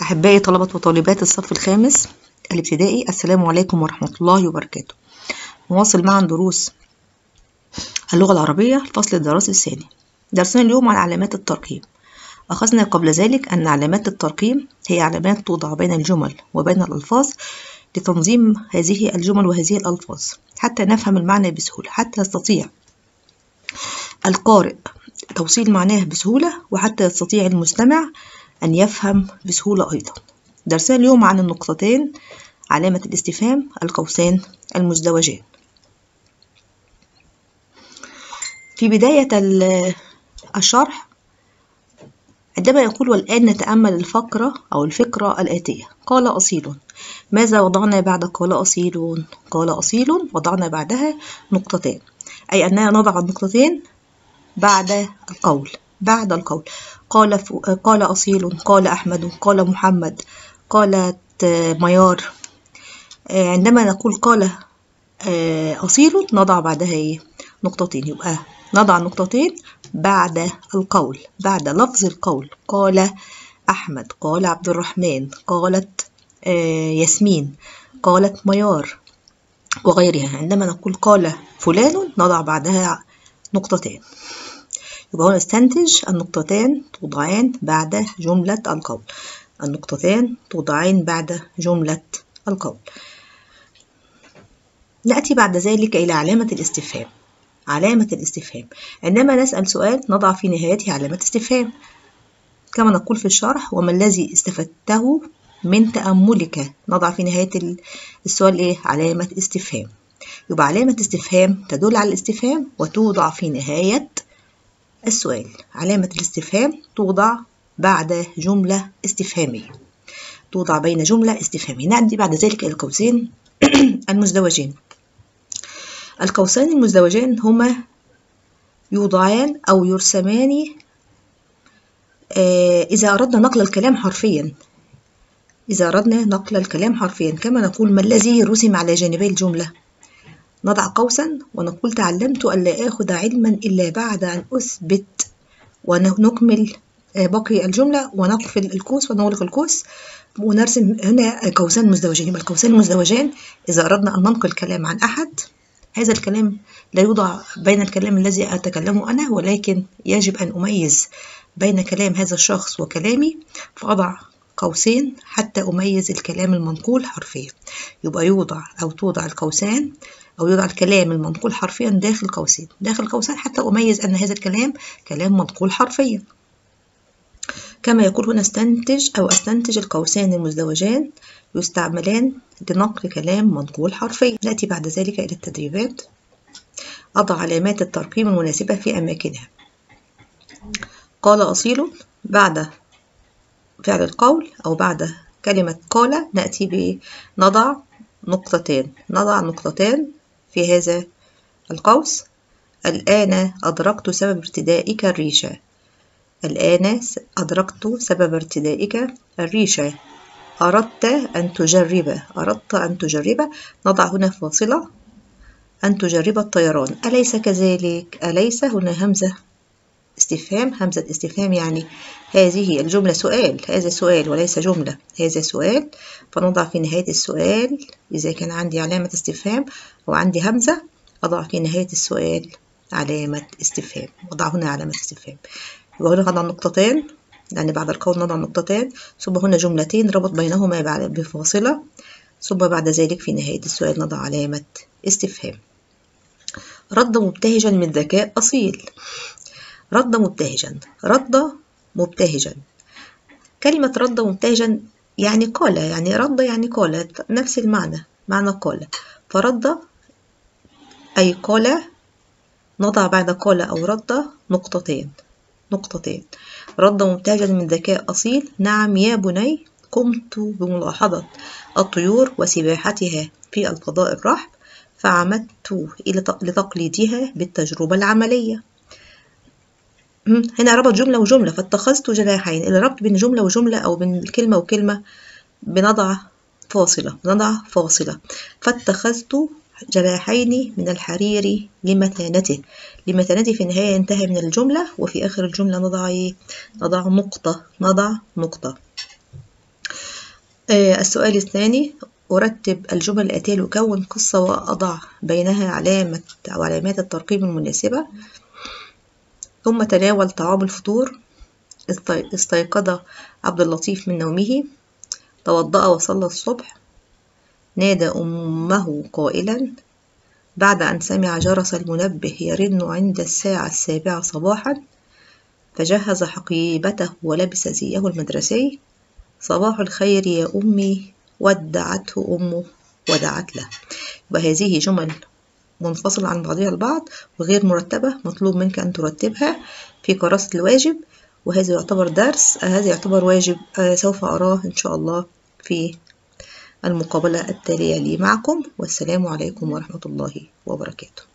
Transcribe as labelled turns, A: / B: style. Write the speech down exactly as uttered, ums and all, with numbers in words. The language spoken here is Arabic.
A: أحبائي طلبة وطالبات الصف الخامس الابتدائي، السلام عليكم ورحمة الله وبركاته. نواصل معا دروس اللغة العربية الفصل الدراسي الثاني. درسنا اليوم عن علامات الترقيم. أخذنا قبل ذلك أن علامات الترقيم هي علامات توضع بين الجمل وبين الألفاظ لتنظيم هذه الجمل وهذه الألفاظ حتى نفهم المعنى بسهولة، حتى يستطيع القارئ توصيل معناه بسهولة، وحتى يستطيع المستمع أن يفهم بسهولة أيضا. درسنا اليوم عن النقطتين، علامة الاستفهام، القوسان المزدوجان. في بداية الشرح عندما يقول والآن نتأمل الفقرة أو الفكرة الآتية. قال أصيل، ماذا وضعنا بعد قال أصيل؟ قال أصيل وضعنا بعدها نقطتين، أي أننا نضع النقطتين بعد القول بعد القول قال ف... قال أصيل، قال أحمد، قال محمد، قالت ميار. عندما نقول قال أصيل نضع بعدها إيه؟ نقطتين، يبقى نضع نقطتين بعد القول، بعد لفظ القول. قال أحمد، قال عبد الرحمن، قالت ياسمين، قالت ميار وغيرها. عندما نقول قال فلان نضع بعدها نقطتين. يبقى هنا نستنتج النقطتان توضعان بعد جملة القول. النقطتان توضعان بعد جملة القول. نأتي بعد ذلك إلى علامة الاستفهام. علامة الاستفهام عندما نسأل سؤال نضع في نهايته علامة استفهام، كما نقول في الشرح: وما الذي استفدته من تأملك؟ نضع في نهاية السؤال إيه؟ علامة استفهام. يبقى علامة استفهام تدل على الاستفهام وتوضع في نهاية السؤال. علامة الاستفهام توضع بعد جملة استفهامية، توضع بين جملة استفهامية. نأتي بعد ذلك إلى القوسين المزدوجين. القوسان المزدوجان هما يوضعان أو يرسمان إذا أردنا نقل الكلام حرفيا. إذا أردنا نقل الكلام حرفيا، كما نقول: ما الذي رسم على جانبي الجملة؟ نضع قوسا ونقول: تعلمت ألا آخذ علما إلا بعد أن أثبت، ونكمل باقي الجملة ونقفل القوس ونغلق القوس ونرسم هنا قوسان مزدوجين. يبقى القوسان المزدوجان إذا أردنا أن ننقل كلام عن أحد، هذا الكلام لا يوضع بين الكلام الذي أتكلمه أنا، ولكن يجب أن أميز بين كلام هذا الشخص وكلامي، فأضع قوسين حتى أميز الكلام المنقول حرفيا. يبقى يوضع أو توضع القوسان أو يوضع الكلام المنقول حرفيا داخل قوسين داخل قوسين حتى أميز أن هذا الكلام كلام منقول حرفيا. كما يقول هنا: استنتج أو أستنتج القوسان المزدوجان يستعملان لنقل كلام منقول حرفيا. نأتي بعد ذلك إلى التدريبات. أضع علامات الترقيم المناسبة في أماكنها. قال أصيل بعد فعل القول أو بعد كلمة قال نأتي بنضع نقطتين نضع نقطتين في هذا القوس. الآن أدركت سبب ارتدائك الريشة. الآن أدركت سبب ارتدائك الريشة. أردت أن تجرب أردت أن تجرب نضع هنا فاصلة أن تجرب الطيران. أليس كذلك؟ أليس هنا همزة استفهام همزة استفهام، يعني هذه الجملة سؤال، هذا سؤال وليس جملة، هذا سؤال. فنضع في نهاية السؤال إذا كان عندي علامة استفهام وعندي همزة أضع في نهاية السؤال علامة استفهام. أضع هنا علامة استفهام. يبقى هنا نضع نقطتين، يعني بعد القول نضع نقطتين، ثم هنا جملتين ربط بينهما بفاصلة، ثم بعد ذلك في نهاية السؤال نضع علامة استفهام. رد مبتهجا من ذكاء أصيل. رد مبتهجا رد مبتهجا كلمة رد مبتهجا يعني قال، يعني رد يعني قال، نفس المعنى، معنى قال. فرد أي قال، نضع بعد قال أو رد نقطتين نقطتين رد مبتهجا من ذكاء أصيل. نعم يا بني، قمت بملاحظة الطيور وسباحتها في الفضاء الرحب، فعمدت إلى لتقليدها بالتجربة العملية. هنا ربط جملة وجملة، فاتخذت جناحين. الربط بين جملة وجملة أو بين كلمة وكلمة بنضع فاصلة بنضع فاصلة فاتخذت جناحين من الحرير لمتانته. لمتانته في النهاية انتهى من الجملة، وفي آخر الجملة نضع نضع نقطة نضع نقطة آه السؤال الثاني: أرتب الجمل الآتية لأكون قصة وأضع بينها علامة أو علامات الترقيم المناسبة. ثم تناول طعام الفطور. استيقظ عبد اللطيف من نومه. توضأ وصلى الصبح. نادى أمه قائلا: بعد أن سمع جرس المنبه يرن عند الساعة السابعة صباحا، فجهز حقيبته ولبس زيه المدرسي. صباح الخير يا أمي، ودعته أمه ودعت له. وهذه جمل منفصلة عن بعضها البعض وغير مرتبة، مطلوب منك أن ترتبها في كراسة الواجب، وهذا يعتبر درس، هذا يعتبر واجب سوف أراه إن شاء الله في المقابلة التالية لي معكم. والسلام عليكم ورحمة الله وبركاته.